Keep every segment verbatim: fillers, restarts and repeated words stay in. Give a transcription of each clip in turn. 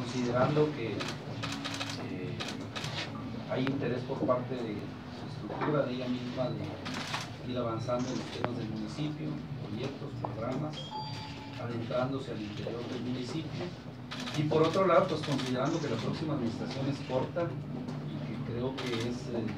considerando que eh, hay interés por parte de su estructura, de ella misma, de ir avanzando en los temas del municipio, proyectos, programas, adentrándose al interior del municipio. Y por otro lado, pues considerando que la próxima administración es corta y que creo que es, eh,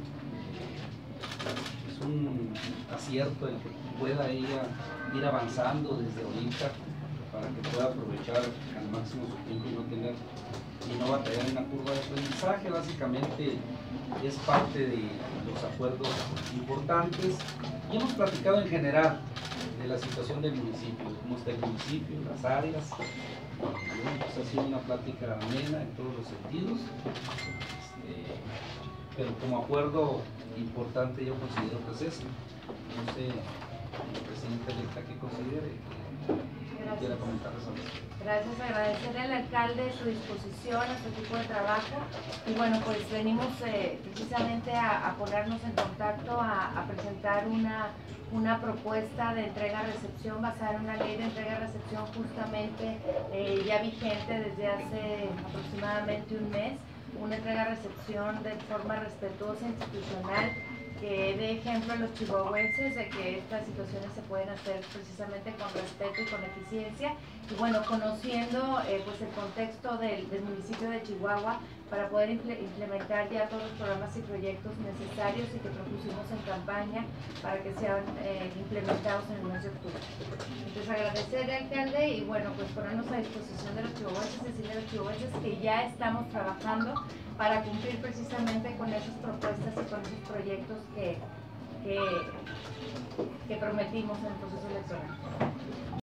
es un acierto el que pueda ella ir avanzando desde ahorita para que pueda aprovechar al máximo su tiempo y no tener y no batallar en una curva de aprendizaje. Básicamente es parte de los acuerdos importantes y hemos platicado en general de la situación del municipio, de cómo está el municipio, las áreas. Bueno, pues ha sido una plática amena en todos los sentidos, este, pero como acuerdo importante yo considero que es eso. No sé, presidente electa, ¿qué considere? Gracias. Quiera comentar eso. Gracias, agradecerle al alcalde su disposición, a su equipo de trabajo. Y bueno, pues venimos eh, precisamente a, a ponernos en contacto, a, a presentar una, una propuesta de entrega-recepción basada en una ley de entrega-recepción justamente eh, ya vigente desde hace aproximadamente un mes. Una entrega-recepción de forma respetuosa, institucional, que dé ejemplo a los chihuahuenses de que estas situaciones se pueden hacer precisamente con respeto y con eficiencia. Y bueno, conociendo eh, pues el contexto del, del municipio de Chihuahua para poder implementar ya todos los programas y proyectos necesarios y que propusimos en campaña para que sean eh, implementados en el mes de octubre. Entonces agradecerle, alcalde, y bueno, pues ponernos a disposición de los chihuahuenses, decirle a los chihuahuenses que ya estamos trabajando para cumplir precisamente con esas propuestas y con esos proyectos que, que, que prometimos en el proceso electoral.